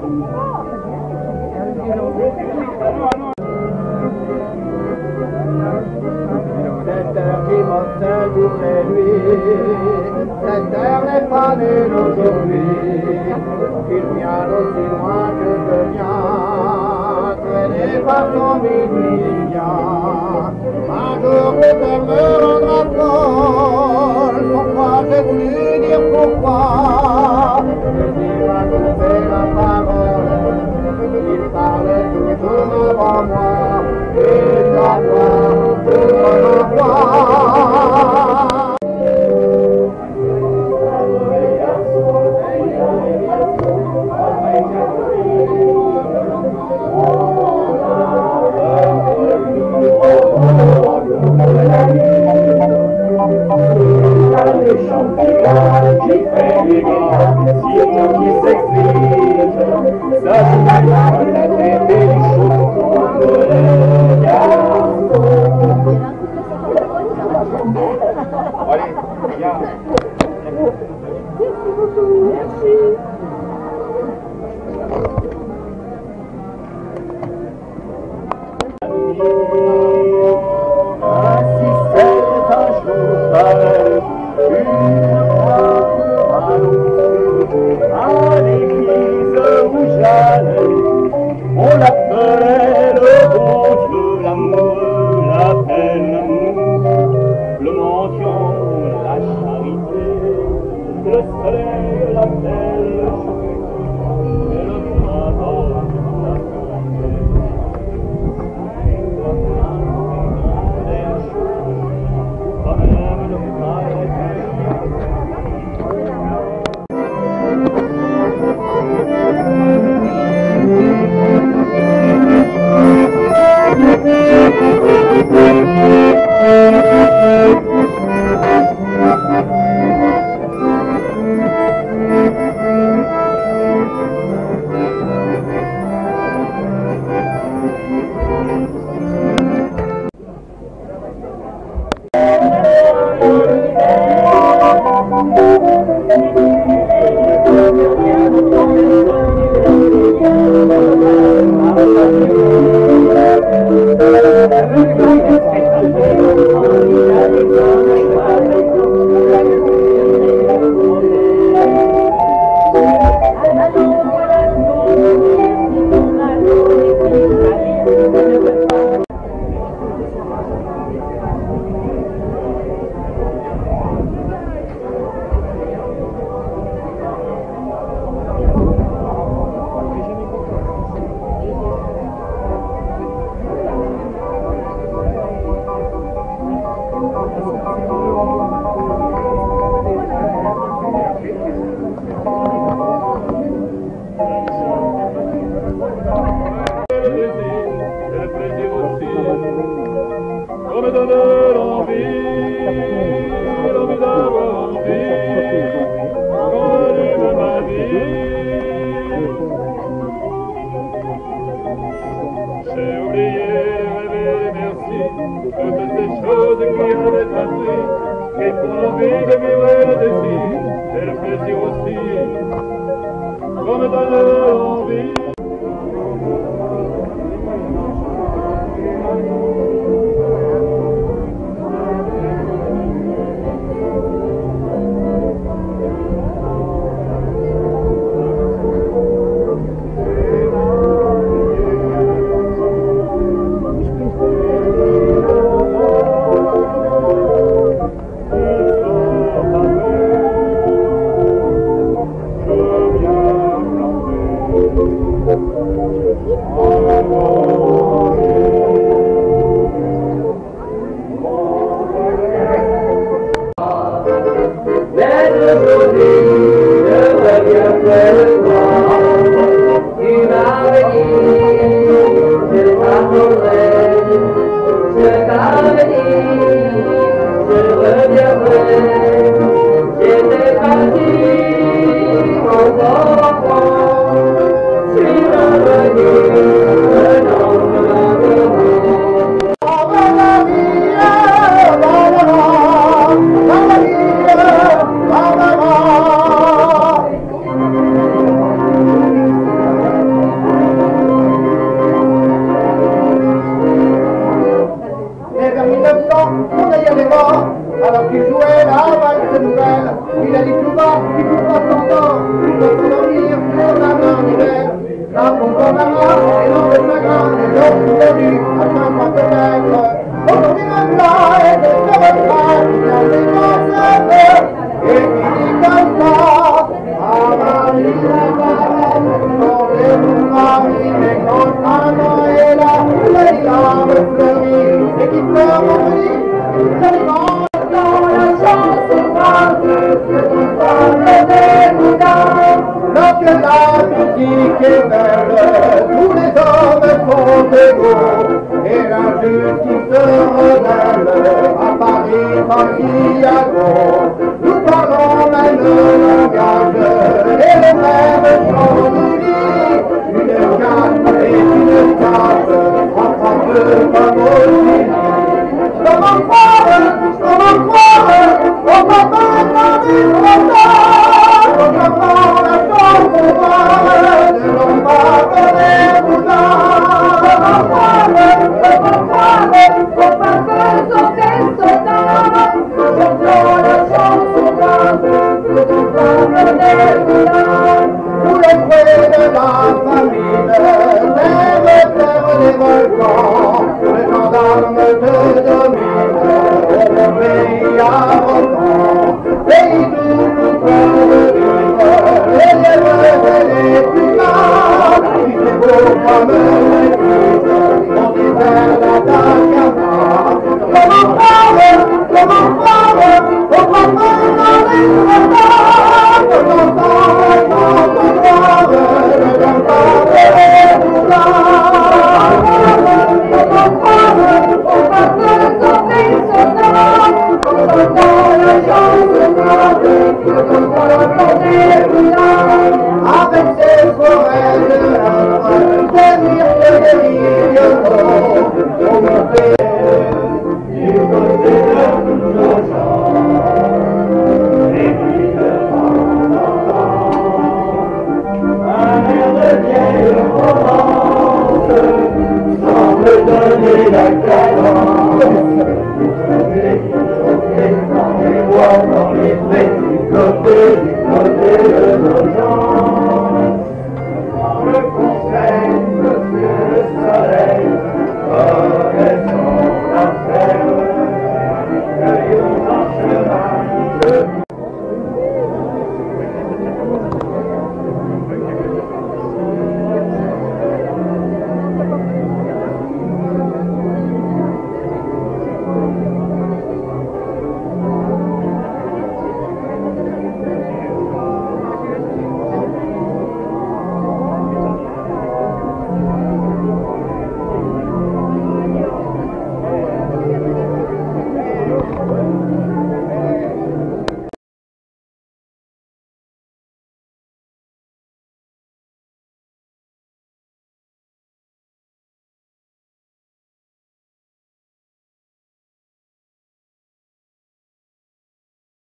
Cette terre qui m'obtient toutes les nuits, cette terre n'est pas née d'aujourd'hui, qu'il vient d'aussi loin que je viens, traîné par son minuit. Un jour peut-être me rendra folle, pourquoi j'ai voulu dire pourquoi, le Dieu a trouvé la parole, il parlait toujours devant moi, et ta voix, pour ma voix. Qui fait les gars, si on qui s'excite, ça joue la tête et les choses de garçon. Allez, viens. Merci. Ainsi c'est un jour pareil, une fois à l'église où j'allais, on l'appelait le bon Dieu, l'amour, l'appelle l'amour, le mendiant, la charité, le soleil l'appelle le jour, et le printemps la vérité. Quand même le mal la valse nouvelle. Il a dit tout bas, il faut pas s'endormir, il faut s'endormir sur la main d'hiver. La pompe en main et dans le chagrin, et l'autre souvenu à 50 mètres. Aujourd'hui même là, et de ce retraite, il y a des concerts, et qui dit comme ça, ah Marie la Valette, rendez-vous Marie, mais quand un an est là, les larmes fleurissent, et qui pleure mon petit, j'arrive dans la chanson grave, que ton peuple dégoûtant. Lorsque la musique est belle, tous les hommes sont égaux, et l'injustice se rebelle, à Paris, Santiago. Nous parlons même le langage, et les mêmes chants nous disent, une casse et une casse, en France comme au Chili. Comment croire, on va pas garder son temps, comment la chance de l'on va donner tout ça. Comment croire, on va pas sauter son temps, chantons la chanson grave, que tout va donner tout ça. Tous les fruits de la famine, terre des volcans, les gendarmes te dominent, le pays arrogant, pays tout pour vivre, les lièvres et les pumas, qui c'est beau comme